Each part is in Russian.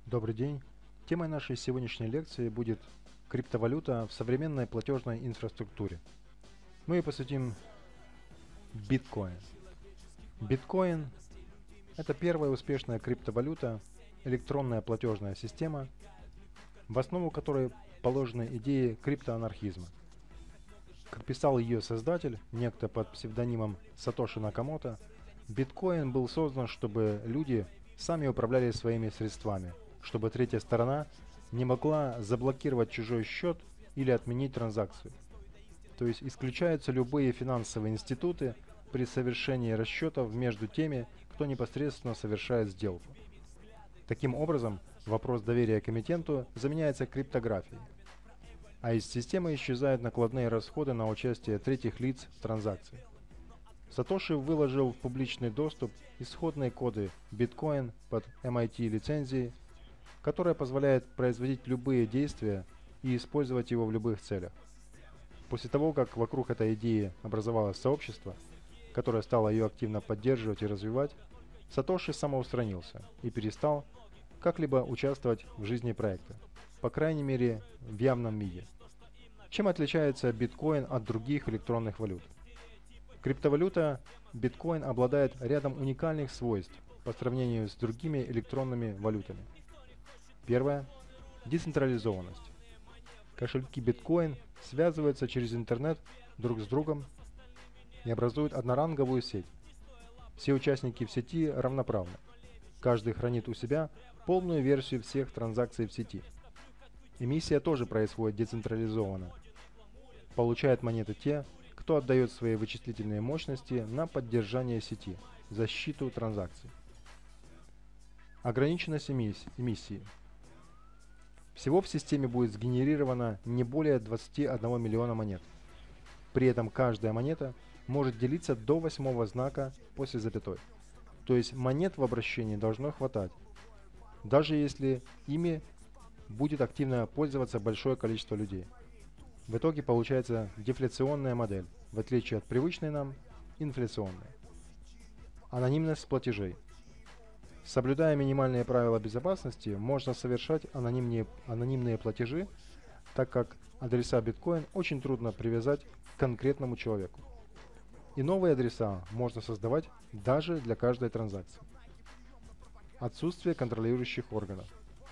Добрый день. Темой нашей сегодняшней лекции будет криптовалюта в современной платежной инфраструктуре. Мы ее посвятим биткоин. Биткоин – это первая успешная криптовалюта, электронная платежная система, в основу которой положены идеи криптоанархизма. Как писал ее создатель, некто под псевдонимом Сатоши Накамото, биткоин был создан, чтобы люди сами управляли своими средствами, чтобы третья сторона не могла заблокировать чужой счет или отменить транзакцию. То есть исключаются любые финансовые институты при совершении расчетов между теми, кто непосредственно совершает сделку. Таким образом, вопрос доверия к эмитенту заменяется криптографией, а из системы исчезают накладные расходы на участие третьих лиц в транзакции. Сатоши выложил в публичный доступ исходные коды биткоин под MIT лицензией, которая позволяет производить любые действия и использовать его в любых целях. После того, как вокруг этой идеи образовалось сообщество, которое стало ее активно поддерживать и развивать, Сатоши самоустранился и перестал как-либо участвовать в жизни проекта, по крайней мере в явном виде. Чем отличается биткоин от других электронных валют? Криптовалюта биткоин обладает рядом уникальных свойств по сравнению с другими электронными валютами. Первое – децентрализованность. Кошельки биткоин связываются через интернет друг с другом и образуют одноранговую сеть. Все участники в сети равноправны. Каждый хранит у себя полную версию всех транзакций в сети. Эмиссия тоже происходит децентрализованно. Получают монеты те, кто отдает свои вычислительные мощности на поддержание сети, защиту транзакций. Ограниченность эмиссии. Всего в системе будет сгенерировано не более 21 миллиона монет. При этом каждая монета может делиться до 8-го знака после запятой. То есть монет в обращении должно хватать, даже если ими будет активно пользоваться большое количество людей. В итоге получается дефляционная модель, в отличие от привычной нам инфляционной. Анонимность платежей. Соблюдая минимальные правила безопасности, можно совершать анонимные платежи, так как адреса биткоин очень трудно привязать к конкретному человеку. И новые адреса можно создавать даже для каждой транзакции. Отсутствие контролирующих органов.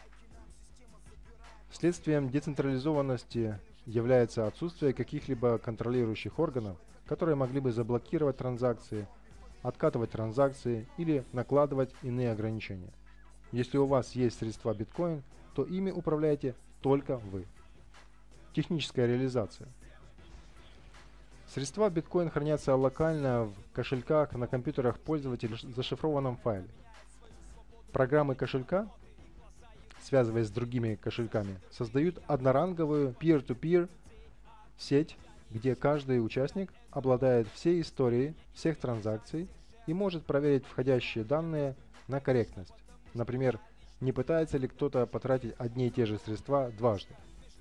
Следствием децентрализованности является отсутствие каких-либо контролирующих органов, которые могли бы заблокировать транзакции, откатывать транзакции или накладывать иные ограничения. Если у вас есть средства биткоин, то ими управляете только вы. Техническая реализация. Средства биткоин хранятся локально в кошельках на компьютерах пользователя в зашифрованном файле. Программы кошелька, связываясь с другими кошельками, создают одноранговую peer-to-peer сеть, где каждый участник обладает всей историей всех транзакций и может проверить входящие данные на корректность. Например, не пытается ли кто-то потратить одни и те же средства дважды.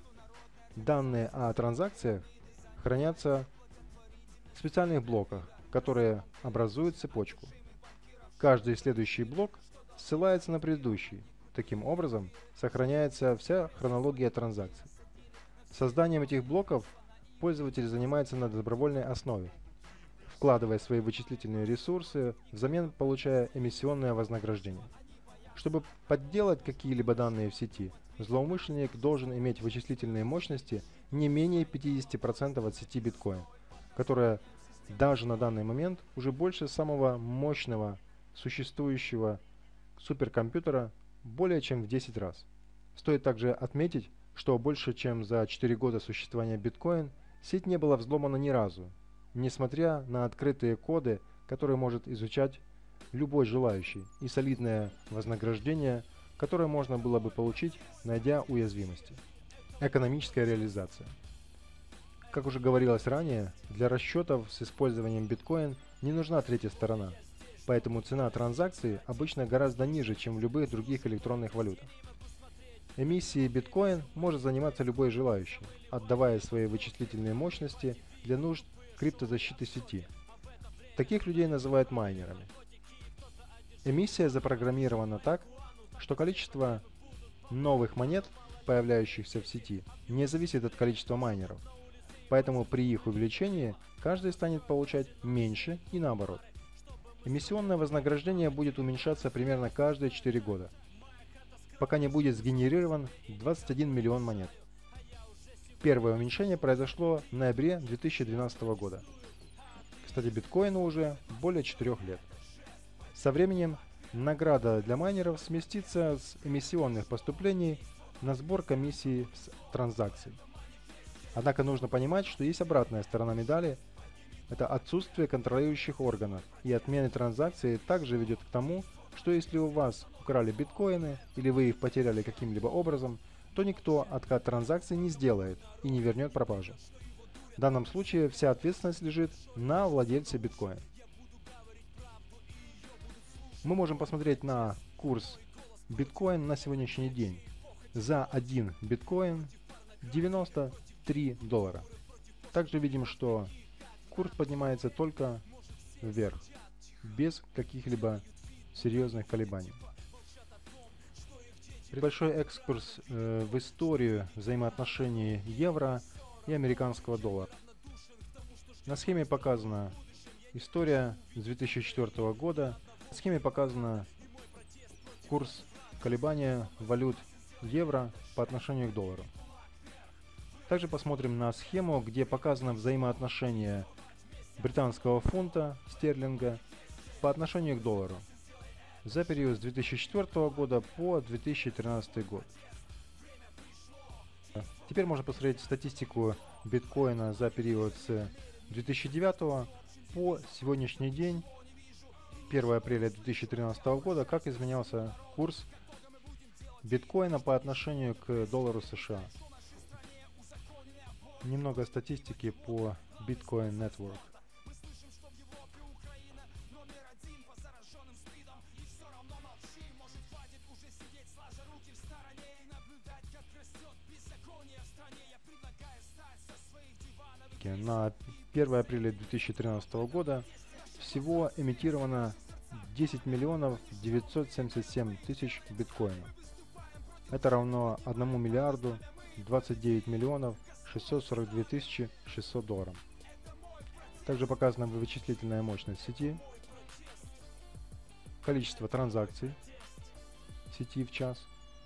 Данные о транзакциях хранятся в специальных блоках, которые образуют цепочку. Каждый следующий блок ссылается на предыдущий. Таким образом, сохраняется вся хронология транзакций. Созданием этих блоков пользователь занимается на добровольной основе, вкладывая свои вычислительные ресурсы, взамен получая эмиссионное вознаграждение. Чтобы подделать какие-либо данные в сети, злоумышленник должен иметь вычислительные мощности не менее 50% от сети биткоин, которая даже на данный момент уже больше самого мощного существующего суперкомпьютера более чем в 10 раз. Стоит также отметить, что больше чем за 4 года существования биткоин сеть не была взломана ни разу, несмотря на открытые коды, которые может изучать любой желающий, и солидное вознаграждение, которое можно было бы получить, найдя уязвимости. Экономическая реализация. Как уже говорилось ранее, для расчетов с использованием биткоин не нужна третья сторона, поэтому цена транзакции обычно гораздо ниже, чем в любых других электронных валютах. Эмиссией биткоин может заниматься любой желающий, отдавая свои вычислительные мощности для нужд криптозащиты сети. Таких людей называют майнерами. Эмиссия запрограммирована так, что количество новых монет, появляющихся в сети, не зависит от количества майнеров. Поэтому при их увеличении каждый станет получать меньше и наоборот. Эмиссионное вознаграждение будет уменьшаться примерно каждые 4 года, пока не будет сгенерирован 21 миллион монет. Первое уменьшение произошло в ноябре 2012 года. Кстати, биткоину уже более 4 лет. Со временем награда для майнеров сместится с эмиссионных поступлений на сбор комиссии с транзакций. Однако нужно понимать, что есть обратная сторона медали. Это отсутствие контролирующих органов, и отмена транзакций также ведет к тому, что если у вас украли биткоины или вы их потеряли каким-либо образом, то никто откат транзакций не сделает и не вернет пропажу. В данном случае вся ответственность лежит на владельце биткоина. Мы можем посмотреть на курс биткоин на сегодняшний день. За 1 биткоин 93 доллара. Также видим, что курс поднимается только вверх, без каких-либо серьезных колебаний. Небольшой экскурс в историю взаимоотношений евро и американского доллара. На схеме показана история с 2004 года. На схеме показан курс колебания валют евро по отношению к доллару. Также посмотрим на схему, где показано взаимоотношение британского фунта стерлинга по отношению к доллару за период с 2004 года по 2013 год. Теперь можно посмотреть статистику биткоина за период с 2009 по сегодняшний день, 1 апреля 2013 года, как изменялся курс биткоина по отношению к доллару США. Немного статистики по Bitcoin Network. На 1 апреля 2013 года всего эмитировано 10 миллионов 977 тысяч биткоинов. Это равно 1 миллиарду 29 миллионов 642 тысячи 600 долларов. Также показана вычислительная мощность сети, количество транзакций сети в час,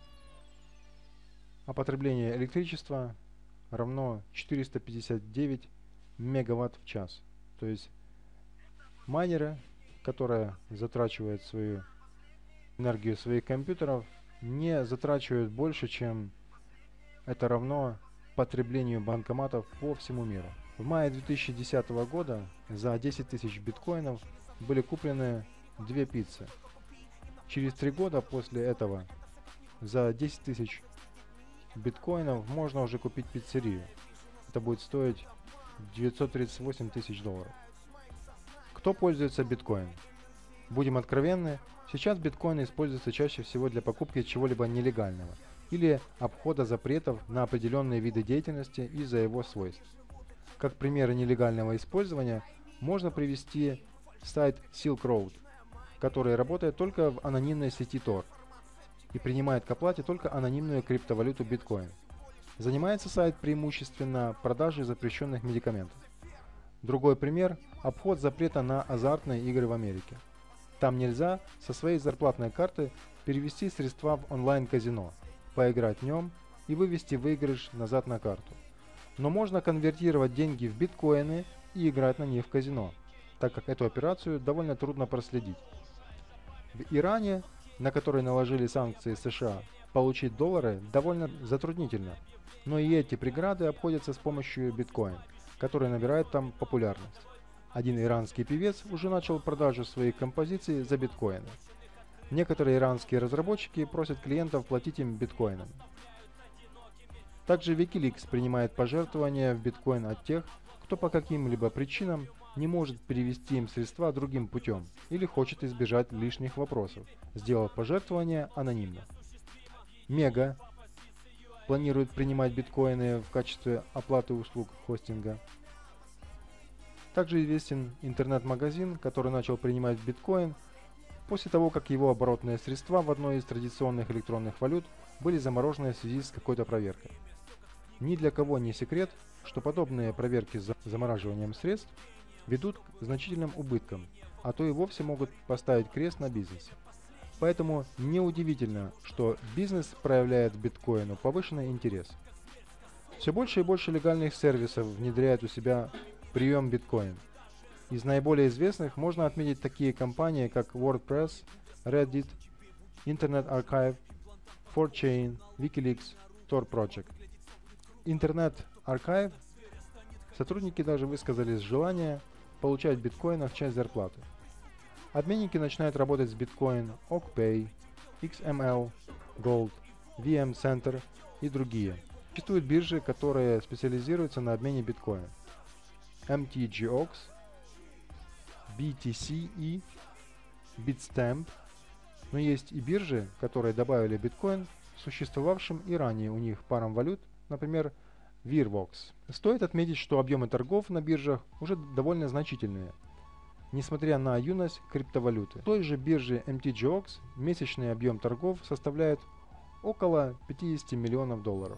а потребление электричества равно 459 мегаватт в час. То есть майнеры, которые затрачивают свою энергию своих компьютеров, не затрачивают больше, чем это равно потреблению банкоматов по всему миру. В мае 2010 года за 10 тысяч биткоинов были куплены 2 пиццы. Через 3 года после этого за 10 тысяч биткоинов можно уже купить пиццерию. Это будет стоить 938 тысяч долларов. Кто пользуется биткоин? Будем откровенны, сейчас биткоин используется чаще всего для покупки чего-либо нелегального или обхода запретов на определенные виды деятельности из-за его свойств. Как примеры нелегального использования можно привести сайт Silk Road, который работает только в анонимной сети Tor и принимает к оплате только анонимную криптовалюту биткоин. Занимается сайт преимущественно продажей запрещенных медикаментов. Другой пример – обход запрета на азартные игры в Америке. Там нельзя со своей зарплатной карты перевести средства в онлайн-казино, поиграть в нем и вывести выигрыш назад на карту. Но можно конвертировать деньги в биткоины и играть на них в казино, так как эту операцию довольно трудно проследить. В Иране, на который наложили санкции США, получить доллары довольно затруднительно, но и эти преграды обходятся с помощью биткоин, который набирает там популярность. Один иранский певец уже начал продажу своих композиций за биткоины. Некоторые иранские разработчики просят клиентов платить им биткоинами. Также Wikileaks принимает пожертвования в биткоин от тех, кто по каким-либо причинам не может перевести им средства другим путем или хочет избежать лишних вопросов, сделав пожертвование анонимно. Мега планирует принимать биткоины в качестве оплаты услуг хостинга. Также известен интернет-магазин, который начал принимать биткоин после того, как его оборотные средства в одной из традиционных электронных валют были заморожены в связи с какой-то проверкой. Ни для кого не секрет, что подобные проверки с замораживанием средств ведут к значительным убыткам, а то и вовсе могут поставить крест на бизнесе. Поэтому неудивительно, что бизнес проявляет к биткоину повышенный интерес. Все больше и больше легальных сервисов внедряют у себя прием биткоин. Из наиболее известных можно отметить такие компании, как WordPress, Reddit, Internet Archive, 4chain, WikiLeaks, Tor Project. Internet Archive сотрудники даже высказали желание получать биткоина в часть зарплаты. Обменники начинают работать с биткоин, OkPay, XML, Gold, VM Center и другие. Существуют биржи, которые специализируются на обмене биткоина. MTGOX, BTC, Bitstamp, но есть и биржи, которые добавили биткоин существовавшим и ранее у них парам валют, например, Virvox. Стоит отметить, что объемы торгов на биржах уже довольно значительные, несмотря на юность криптовалюты. В той же бирже MTGOX месячный объем торгов составляет около 50 миллионов долларов.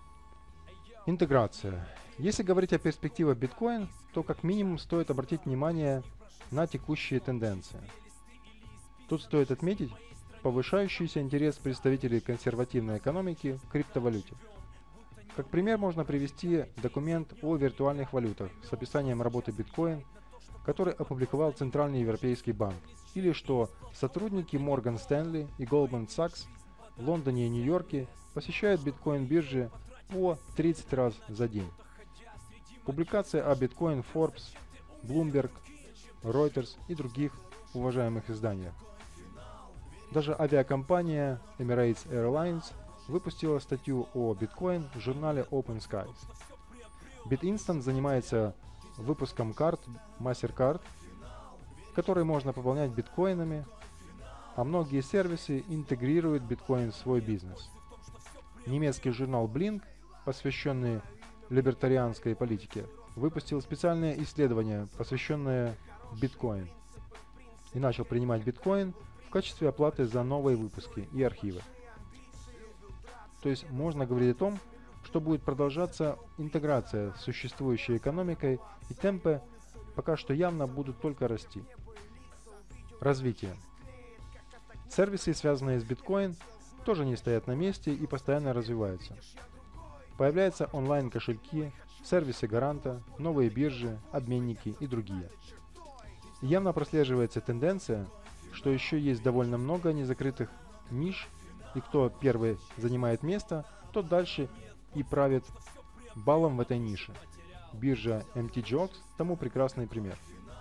Интеграция. Если говорить о перспективах биткоин, то как минимум стоит обратить внимание на текущие тенденции. Тут стоит отметить повышающийся интерес представителей консервативной экономики к криптовалюте. Как пример можно привести документ о виртуальных валютах с описанием работы биткоин, который опубликовал Центральный Европейский банк, или что сотрудники Morgan Stanley и Goldman Sachs в Лондоне и Нью-Йорке посещают биткоин-биржи по 30 раз за день. Публикации о биткоин Forbes, Bloomberg, Reuters и других уважаемых изданиях. Даже авиакомпания Emirates Airlines выпустила статью о биткоин в журнале Open Skies. BitInstant занимается выпуском карт MasterCard, которые можно пополнять биткоинами, а многие сервисы интегрируют биткоин в свой бизнес. Немецкий журнал Blink, посвященный либертарианской политике, выпустил специальное исследование, посвященное биткоин, и начал принимать биткоин в качестве оплаты за новые выпуски и архивы. То есть можно говорить о том, что будет продолжаться интеграция с существующей экономикой, и темпы пока что явно будут только расти. Развитие. Сервисы, связанные с биткоин, тоже не стоят на месте и постоянно развиваются. Появляются онлайн-кошельки, сервисы гаранта, новые биржи, обменники и другие. И явно прослеживается тенденция, что еще есть довольно много незакрытых ниш, и кто первый занимает место, тот дальше и правит балом в этой нише. Биржа MTGOX тому прекрасный пример.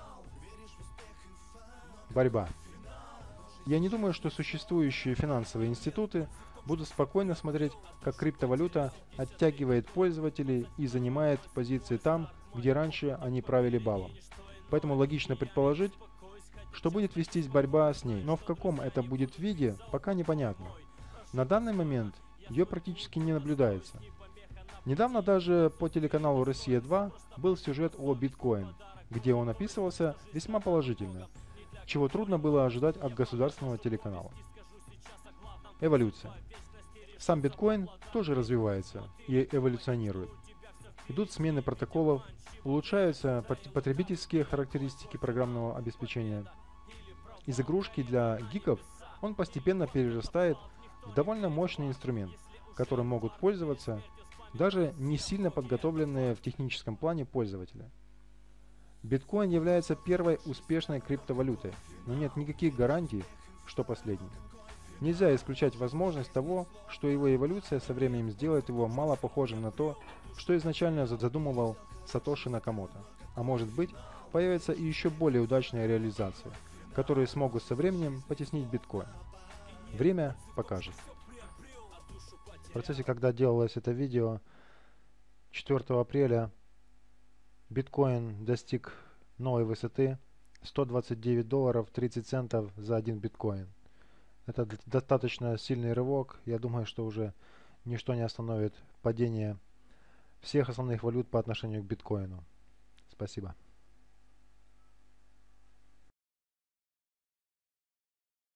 Борьба. Я не думаю, что существующие финансовые институты будут спокойно смотреть, как криптовалюта оттягивает пользователей и занимает позиции там, где раньше они правили балом. Поэтому логично предположить, что будет вестись борьба с ней, но в каком это будет виде, пока непонятно. На данный момент ее практически не наблюдается. Недавно даже по телеканалу «Россия-2» был сюжет о биткоин, где он описывался весьма положительно, чего трудно было ожидать от государственного телеканала. Эволюция. Сам биткоин тоже развивается и эволюционирует. Идут смены протоколов, улучшаются потребительские характеристики программного обеспечения. Из игрушки для гиков он постепенно перерастает в довольно мощный инструмент, которым могут пользоваться даже не сильно подготовленные в техническом плане пользователи. Биткоин является первой успешной криптовалютой, но нет никаких гарантий, что последней. Нельзя исключать возможность того, что его эволюция со временем сделает его мало похожим на то, что изначально задумывал Сатоши Накамото. А может быть, появятся и еще более удачные реализации, которые смогут со временем потеснить биткоин. Время покажет. В процессе, когда делалось это видео, 4 апреля биткоин достиг новой высоты $129 30 центов за один биткоин. Это достаточно сильный рывок. Я думаю, что уже ничто не остановит падение всех основных валют по отношению к биткоину. Спасибо.